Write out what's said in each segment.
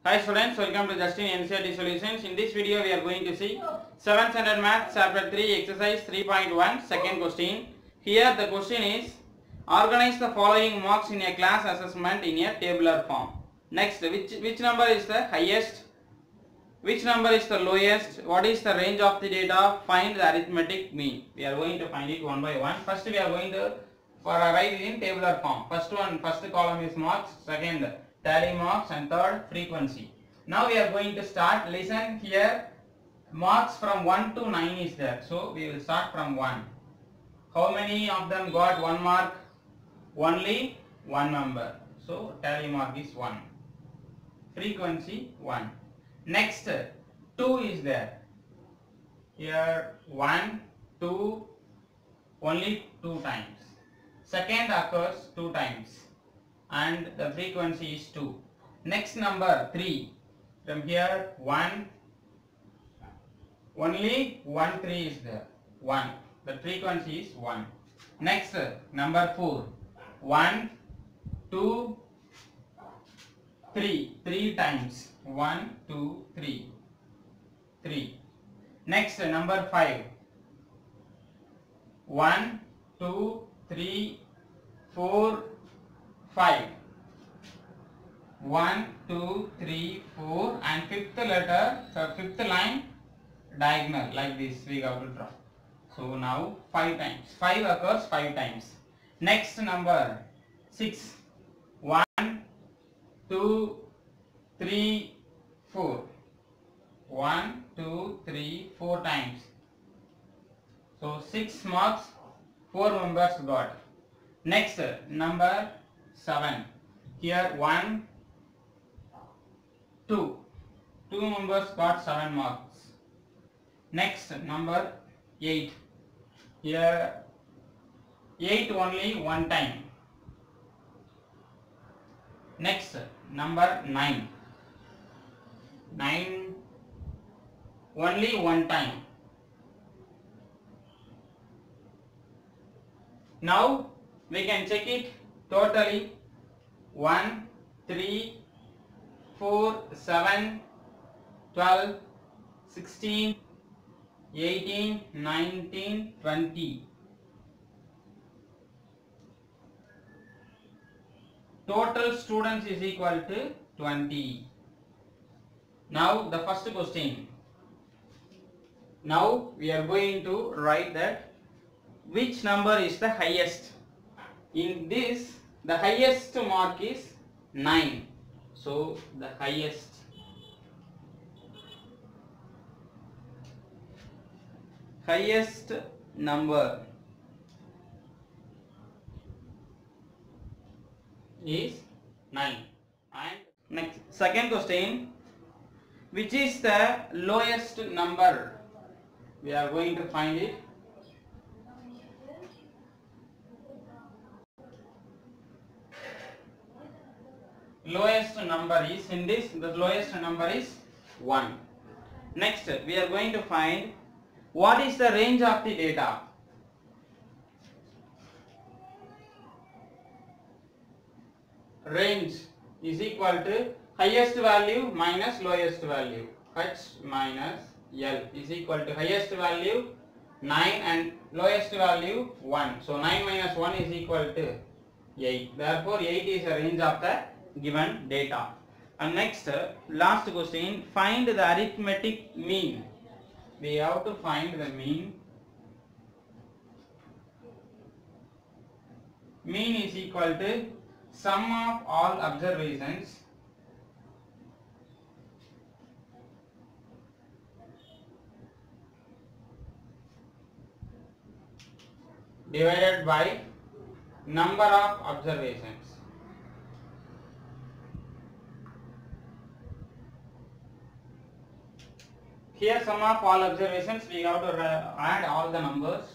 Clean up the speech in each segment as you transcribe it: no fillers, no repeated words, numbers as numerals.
Hi students, welcome to Justin NCERT Solutions. In this video we are going to see 7th standard math chapter 3 exercise 3.1 second question. Here the question is organize the following marks in a class assessment in a tabular form. Next, which number is the highest, which number is the lowest, what is the range of the data, find the arithmetic mean. We are going to find it one by one. First we are going to write it in tabular form. First column is marks, second tally marks, and third frequency. Now we are going to start. Listen here, marks from 1 to 9 is there, so we will start from 1. How many of them got 1 mark? Only one member, so tally mark is 1. Frequency 1. Next 2 is there. Here 1, 2, only 2 times. Second occurs 2 times and the frequency is 2. Next number 3. From here 1, only 1 3 is there. 1. The frequency is 1. Next number 4. 1, 2, 3. 3 times. 1, 2, 3. 3. Next number 5. 1, 2, 3, 4, 5. 1, 2, 3, 4, and fifth letter, so fifth line diagonal like this we have to draw. So now 5 times. 5 occurs 5 times. Next number 6. 1, 2, 3, 4. 1, 2, 3, 4 times. So 6 marks, 4 members got. Next number 7. Here 1, 2. 2 members got 7 marks. Next number 8. Here 8 only 1 time. Next number 9. 9 only 1 time. Now we can check it totally. 1, 3, 4, 7, 12, 16, 18, 19, 20. Total students is equal to 20. Now the first question. Now we are going to write that which number is the highest. In this the highest mark is 9. So the highest number is 9. And next second question, which is the lowest number? We are going to find it. Lowest number is, in this the lowest number is 1. Next we are going to find what is the range of the data. Range is equal to highest value minus lowest value. H minus L is equal to highest value 9 and lowest value 1. So 9 minus 1 is equal to 8. Therefore 8 is the range of the given data. And next last question, find the arithmetic mean. We have to find the mean. Mean is equal to sum of all observations divided by number of observations. Here sum of all observations, we have to add all the numbers.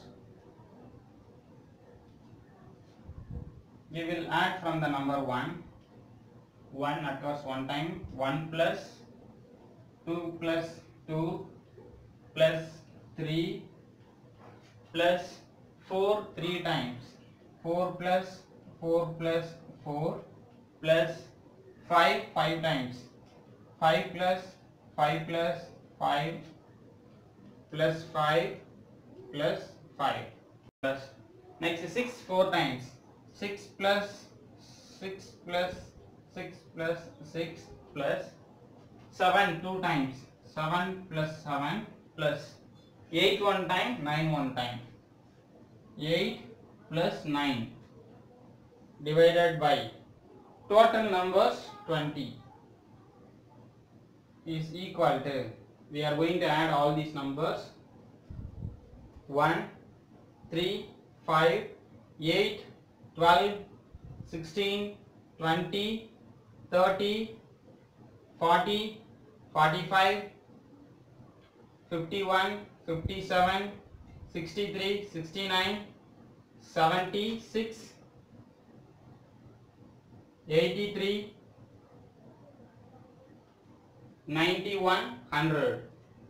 We will add from the number 1. 1 occurs 1 time. 1 plus 2 plus 2 plus 3 plus 4 3 times. 4 plus 4 plus 4 plus 5 5 times. 5 plus 5 plus 5 plus 5 plus 5 plus next 6 4 times 6 plus 6 plus 6 plus 6 plus 7 2 times 7 plus 7 plus 8 one time 9 one time 8 plus 9 divided by total numbers 20 is equal to, we are going to add all these numbers 1 3 5 8 12 16 20 30 40 45 51 57 63 69 76 83 91 100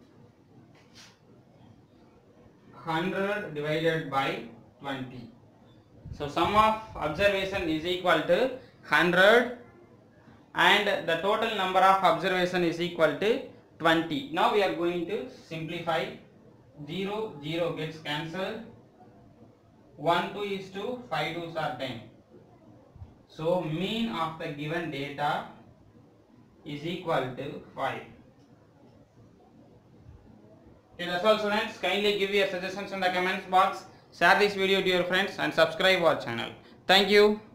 100 divided by 20. So sum of observation is equal to 100 and the total number of observation is equal to 20. Now we are going to simplify. 0 0 gets cancelled, 1 2 is 2, 5 2s are 10. So mean of the given data is equal to 5. Okay, that's all students. Kindly give your suggestions in the comments box, share this video to your friends and subscribe our channel. Thank you.